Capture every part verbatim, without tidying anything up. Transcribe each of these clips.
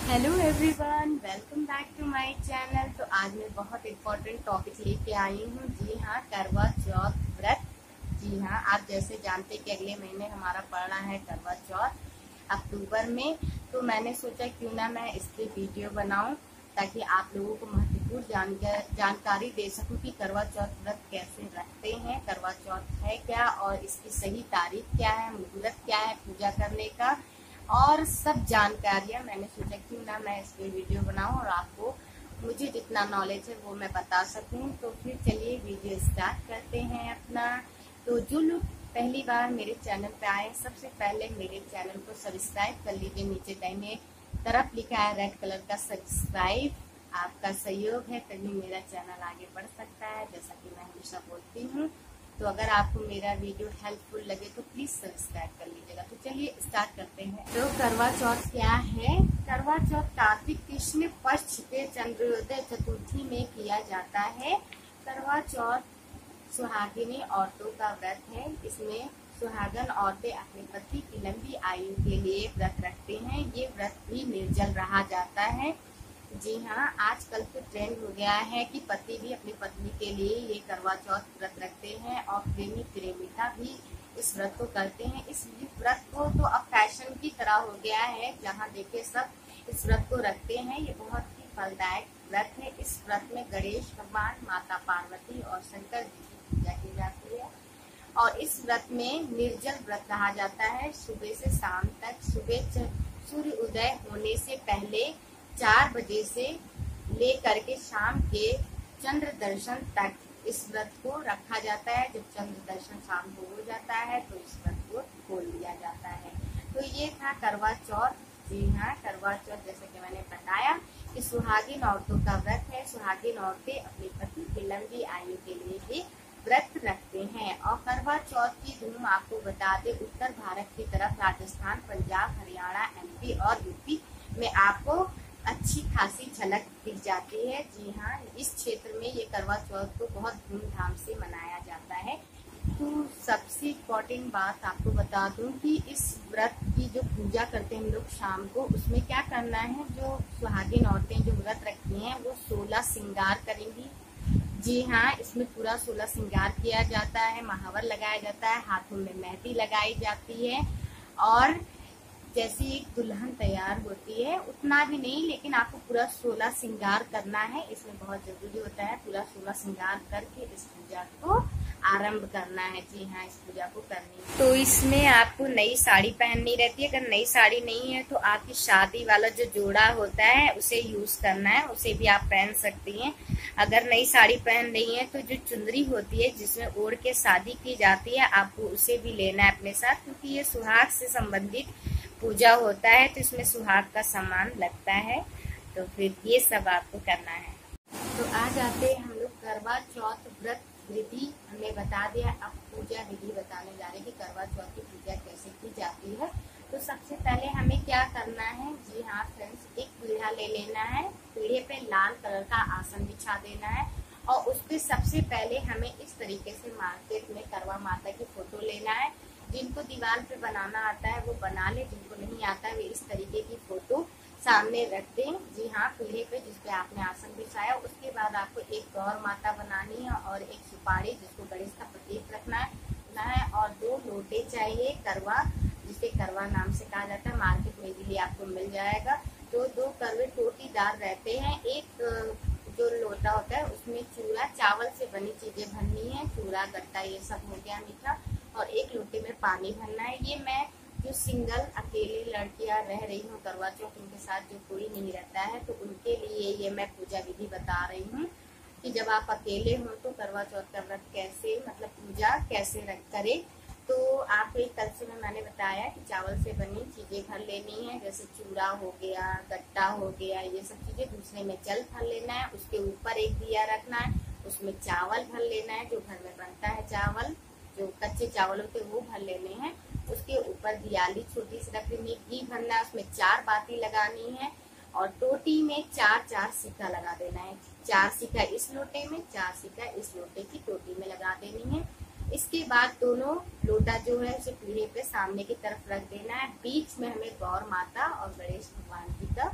Hello everyone, welcome back to my channel. तो आज मैं बहुत इम्पोर्टेंट टॉपिक लेके आई हूँ। जी हाँ, करवा चौथ व्रत। जी हाँ, आप जैसे जानते कि अगले महीने हमारा पड़ना है करवा चौथ अक्टूबर में। तो मैंने सोचा क्यों ना मैं इस पे वीडियो बनाऊं ताकि आप लोगों को महत्वपूर्ण जानकार जानकारी दे सकूं कि करवा चौथ व्रत कैसे रखते हैं, करवा चौथ है क्या और इसकी सही तारीख क्या है, मुहूर्त क्या है पूजा करने का, और सब जानकारियां मैंने सोचा क्यों ना मैं इस पे वीडियो बनाऊं और आपको मुझे जितना नॉलेज है वो मैं बता सकूं। तो फिर चलिए वीडियो स्टार्ट करते हैं अपना। तो जो लोग पहली बार मेरे चैनल पे आए, सबसे पहले मेरे चैनल को सब्सक्राइब कर लीजिए। नीचे दाहिने तरफ लिखा है रेड कलर का सब्सक्राइब। आपका सहयोग है तभी मेरा चैनल आगे बढ़ सकता है, जैसा कि मैं हमेशा बोलती हूँ। तो अगर आपको मेरा वीडियो हेल्पफुल लगे तो प्लीज सब्सक्राइब कर लीजिएगा। तो चलिए स्टार्ट करते हैं। तो करवा चौथ क्या है? करवा चौथ कार्तिक कृष्ण पक्ष के चंद्रोदय चतुर्थी में किया जाता है। करवा चौथ सुहागिनी औरतों का व्रत है। इसमें सुहागन औरतें अपने पति की लंबी आयु के लिए व्रत रखते हैं। ये व्रत भी निर्जल रहा जाता है। जी हाँ, आजकल तो ट्रेंड हो गया है कि पति भी अपनी पत्नी के लिए ये करवा चौथ व्रत रखते हैं और प्रेमी प्रेमिका भी इस व्रत को करते हैं। इस व्रत को तो अब फैशन की तरह हो गया है, जहाँ देखे सब इस व्रत को रखते हैं। ये बहुत ही फलदायक व्रत है। इस व्रत में गणेश भगवान, माता पार्वती और शंकर जी की पूजा की जाती है। और इस व्रत में निर्जल व्रत रहा जाता है। सुबह से शाम तक, सुबह सूर्य उदय होने से पहले चार बजे से लेकर के शाम के चंद्र दर्शन तक इस व्रत को रखा जाता है। जब चंद्र दर्शन शाम को हो जाता है तो इस व्रत को खोल दिया जाता है। तो ये था करवा चौथ। जी हाँ, करवा चौथ जैसे कि मैंने बताया कि सुहागिन औरतों का व्रत है। सुहागिन औरतें अपने पति की लंबी आयु के लिए भी व्रत रखते हैं। और करवा चौथ की धूम आपको बता दें, उत्तर भारत की तरफ राजस्थान, पंजाब, हरियाणा, एमपी और यूपी में आपको अच्छी खासी झलक दिख जाती है। जी हाँ, इस क्षेत्र में ये करवा चौथ को बहुत धूमधाम से मनाया जाता है। तो सबसे इम्पोर्टेंट बात आपको बता दूं कि इस व्रत की जो पूजा करते हैं हम लोग शाम को, उसमें क्या करना है, जो सुहागिन औरतें जो व्रत रखती हैं वो सोलह श्रृंगार करेंगी। जी हाँ, इसमें पूरा सोलह श्रृंगार किया जाता है, महावर लगाया जाता है, हाथों में मेहंदी लगाई जाती है और जैसी एक दुल्हन तैयार होती है उतना भी नहीं, लेकिन आपको पूरा सोलह श्रृंगार करना है। इसमें बहुत जरूरी होता है पूरा सोलह श्रृंगार करके इस पूजा को आरंभ करना है। जी हाँ, इस पूजा को करनी है। तो इसमें आपको नई साड़ी पहननी रहती है। अगर नई साड़ी नहीं है तो आपकी शादी वाला जो जोड़ा होता है उसे यूज करना है, उसे भी आप पहन सकती हैं। अगर नई साड़ी पहन रही है तो जो चुनरी होती है जिसमें ओढ़ के शादी की जाती है, आपको उसे भी लेना है अपने साथ, क्योंकि ये सुहाग से संबंधित पूजा होता है तो इसमें सुहाग का सामान लगता है। तो फिर ये सब आपको करना है। तो आ जाते हैं हम लोग करवा चौथ व्रत विधि। हमने बता दिया, अब पूजा विधि बताने जा रहे हैं कि करवा चौथ की पूजा कैसे की जाती है। तो सबसे पहले हमें क्या करना है? जी हाँ फ्रेंड्स, एक पीढ़ा ले लेना है। पीढ़े पे लाल कलर का आसन बिछा देना है और उस पर सबसे पहले हमें इस तरीके से मार्केट में करवा माता की फोटो लेना है। जिनको दीवार पे बनाना आता है वो बना ले, जिनको नहीं आता है वे इस तरीके की फोटो सामने रख दें। जी हाँ, पीढ़े पे जिसपे आपने आसन बिछाया। उसके बाद आपको एक गौर माता बनानी है और एक सुपारी जिसको गणेश का प्रतीक रखना है और दो लोटे चाहिए करवा, जिसे करवा नाम से कहा जाता है। मार्केट में भी आपको मिल जाएगा। तो दो करवे टोटीदार रहते हैं। एक जो लोटा होता है उसमें चूड़ा, चावल से बनी चीजें भरनी है, चूड़ा गट्टा ये सब हो गया मीठा, और एक लोटे में पानी भरना है। ये मैं जो सिंगल अकेले लड़कियां रह रही हूँ करवा चौथ, उनके साथ जो कोई नहीं रहता है तो उनके लिए ये मैं पूजा विधि बता रही हूँ कि जब आप अकेले हो तो करवा चौथ का व्रत कैसे, मतलब पूजा कैसे करे। तो आप एक कल से में मैंने बताया कि चावल से बनी चीजें भर लेनी है, जैसे चूड़ा हो गया, गट्टा हो गया, ये सब चीजें। दूसरे में जल भर लेना है, उसके ऊपर एक दिया रखना है, उसमें चावल भर लेना है, जो घर में बनता है चावल, जो कच्चे चावल होते हैं वो भर लेने हैं। उसके ऊपर दियाली छोटी सी रख लेनी, घी भरना है, उसमें चार बाती लगानी है और टोटी में चार चार सिक्का लगा देना है। चार सिक्का इस लोटे में, चार सिक्का इस लोटे की टोटी में लगा देनी है। इसके बाद दोनों लोटा जो है उसे पीढ़े पे सामने की तरफ रख देना है। बीच में हमें गौर माता और गणेश भगवान जी का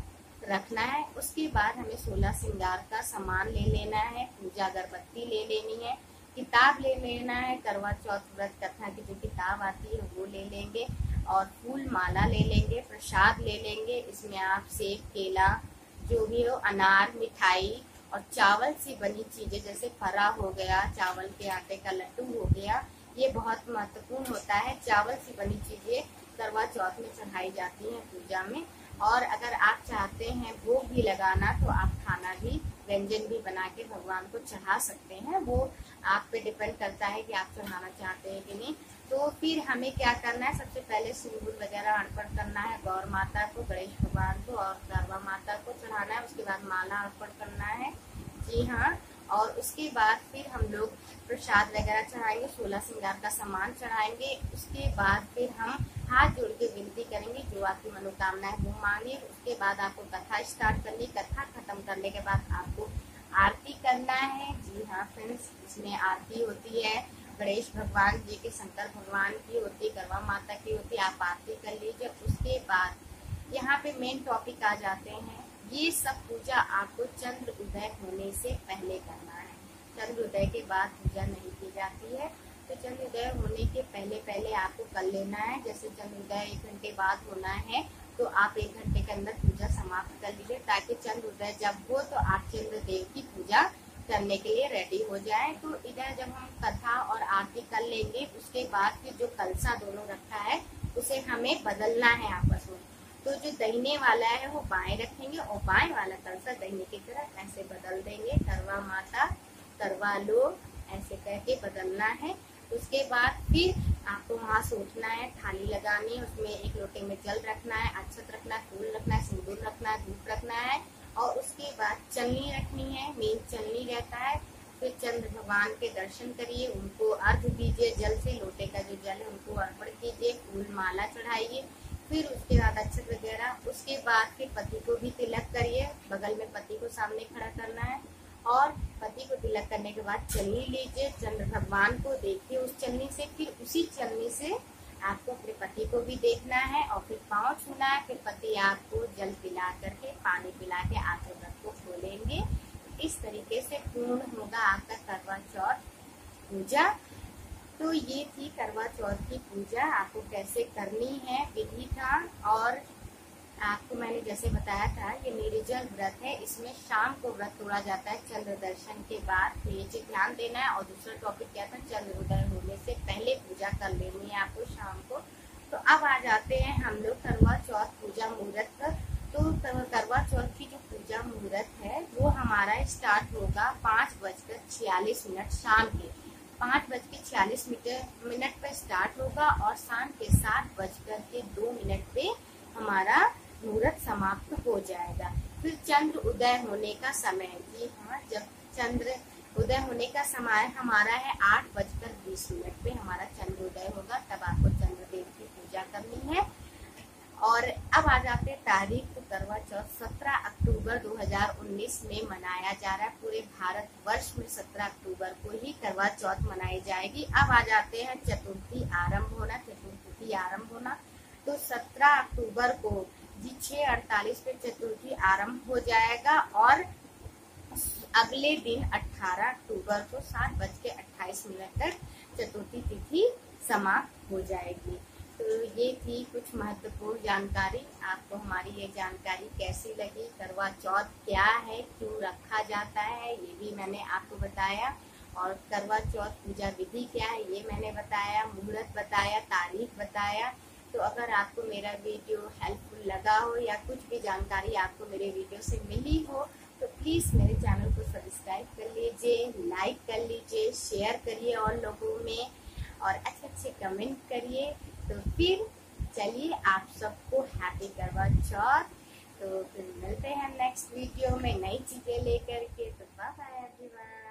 रखना है। उसके बाद हमें सोलह श्रृंगार का सामान ले लेना है, पूजा अगरबत्ती ले लेनी है, किताब ले लेना है, करवा चौथ व्रत कथा की जो किताब आती है वो ले लेंगे, और फूल माला ले लेंगे, प्रसाद ले लेंगे। इसमें आप सेब, केला, जो भी हो, अनार, मिठाई और चावल से बनी चीजें जैसे फरा हो गया, चावल के आटे का लड्डू हो गया, ये बहुत महत्वपूर्ण होता है। चावल से बनी चीजें करवा चौथ में चढ़ाई जाती हैं पूजा में। और अगर आप चाहते हैं भोग भी लगाना तो आप खाना भी, व्यंजन भी बना के भगवान को चढ़ा सकते हैं। वो आप पे डिपेंड करता है कि आप चढ़ाना चाहते हैं कि नहीं। तो फिर हमें क्या करना है, सबसे पहले सिंदूर वगैरह अर्पण करना है गौर माता को, गणेश भगवान को और करवा माता को चढ़ाना है। उसके बाद माला अर्पण करना है, जी हाँ। और उसके बाद फिर हम लोग प्रसाद वगैरह चढ़ाएंगे, सोलह श्रृंगार का सामान चढ़ाएंगे। उसके बाद फिर हम हाथ जोड़ के विनती करेंगे, जो आपकी मनोकामना है वो मांगे। उसके बाद आपको कथा स्टार्ट करनी, कथा खत्म करने के बाद आपको आरती करना है। जी हाँ फ्रेंड्स, इसमें आरती होती है गणेश भगवान जी की, शंकर भगवान की होती है, करवा माता की होती है, आप आरती कर लीजिए। उसके बाद यहाँ पे मेन टॉपिक आ जाते हैं। ये सब पूजा आपको चंद्र उदय होने से पहले करना है, चंद्र उदय के बाद पूजा नहीं की जाती है। तो चंद्र उदय होने के पहले पहले आपको कर लेना है। जैसे चंद्र उदय एक घंटे बाद होना है तो आप एक घंटे के अंदर पूजा समाप्त कर लीजिए, ताकि चंद्र उदय जब हो तो आप चंद्र देव की पूजा करने के लिए रेडी हो जाए। तो इधर जब हम कथा और आरती कर लेंगे, उसके बाद फिर जो कलसा दोनों रखा है उसे हमें बदलना है आपस में। तो जो दाहिने वाला है वो बाएं रखेंगे और बाएं वाला कलसा दाहिने की तरफ ऐसे बदल देंगे, करवा माता करवा लो ऐसे करके बदलना है। उसके बाद फिर आपको वहां से उठना है, थाली लगानी है, उसमें एक लोटे में जल रखना है, अक्षत रखना है, फूल रखना है, सिंदूर रखना है, धूप रखना है। और उसके बाद चलनी रखनी है, मेन चलनी रहता है। फिर चंद्र भगवान के दर्शन करिए, उनको अर्घ दीजिए, जल से, लोटे का जो जल है उनको अर्पण कीजिए, फूल माला चढ़ाइए। फिर उसके बाद अक्षत वगैरह। उसके बाद फिर पति को भी तिलक करिए, बगल में पति को सामने खड़ा करना है। और पति को तिलक करने के बाद चलनी लीजिए, चंद्र भगवान को देखिए उस चलनी से। फिर उसी चलनी से आपको अपने पति को भी देखना है और फिर पाँव छूना है। फिर पति आपको जल पिला करके, पानी पिला के आपके व्रत को खोलेंगे। इस तरीके से पूर्ण होगा आपका करवा चौथ पूजा। तो ये थी करवा चौथ की पूजा, आपको कैसे करनी है, विधि था। और आपको मैंने जैसे बताया था ये निर्जल व्रत है, इसमें शाम को व्रत तोड़ा जाता है चंद्र दर्शन के बाद। तो ये चीज ध्यान देना है। और दूसरा टॉपिक क्या था, चंद्र उदय होने से पहले पूजा कर लेनी है आपको शाम को। तो अब आ जाते हैं हम लोग करवा चौथ पूजा मुहूर्त पर। तो करवा चौथ की जो पूजा मुहूर्त है वो हमारा स्टार्ट होगा पाँच बजकर छियालीस मिनट शाम के, पाँच बज के छियालीस मिनट पे स्टार्ट होगा और शाम के सात बजकर के दो मिनट पे हमारा मुहूर्त समाप्त हो जाएगा। फिर चंद्र उदय होने का समय, जी हाँ, जब चंद्र उदय होने का समय हमारा है आठ बजकर बीस मिनट पे हमारा चंद्र उदय होगा, तब आपको चंद्रदेव की पूजा करनी है। और अब आ जाते हैं तारीख। तो करवा चौथ सत्रह अक्टूबर दो हज़ार उन्नीस में मनाया जा रहा है। पूरे भारत वर्ष में सत्रह अक्टूबर को ही करवा चौथ मनाई जाएगी। अब आ जाते हैं चतुर्थी आरंभ होना, चतुर्थी आरंभ होना। तो सत्रह अक्टूबर को जी छह अड़तालीस पे चतुर्थी आरंभ हो जाएगा और अगले दिन अठारह अक्टूबर को सात बज के अट्ठाईस मिनट तक चतुर्थी तिथि समाप्त हो जाएगी। तो ये थी कुछ महत्वपूर्ण जानकारी। आपको हमारी ये जानकारी कैसी लगी, करवा चौथ क्या है, क्यों रखा जाता है, ये भी मैंने आपको बताया। और करवा चौथ पूजा विधि क्या है ये मैंने बताया, मुहूर्त बताया, तारीख बताया। तो अगर आपको मेरा वीडियो हेल्पफुल लगा हो या कुछ भी जानकारी आपको मेरे वीडियो से मिली हो तो प्लीज़ मेरे चैनल को सब्सक्राइब कर लीजिए, लाइक कर लीजिए, शेयर करिए और लोगों में, और अच्छे अच्छे कमेंट करिए। तो फिर चलिए आप सबको हैप्पी करवा चौथ। तो फिर मिलते हैं नेक्स्ट वीडियो में नई चीज़ें लेकर के। तो बाय बाय एवरीवन।